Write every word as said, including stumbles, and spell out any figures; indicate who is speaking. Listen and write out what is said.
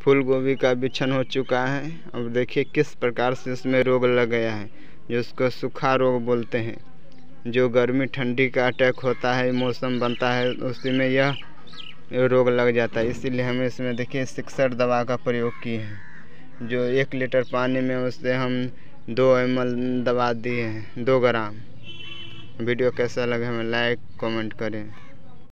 Speaker 1: फूल गोभी का बिछन हो चुका है। अब देखिए किस प्रकार से इसमें रोग लग गया है, जो उसको सूखा रोग बोलते हैं। जो गर्मी ठंडी का अटैक होता है, मौसम बनता है, उसी में यह रोग लग जाता है। इसीलिए हमें इसमें देखिए सिक्सर दवा का प्रयोग किए हैं, जो एक लीटर पानी में उससे हम दो एम एल दवा दिए हैं, दो ग्राम। वीडियो कैसा लगा हमें लाइक कमेंट करें।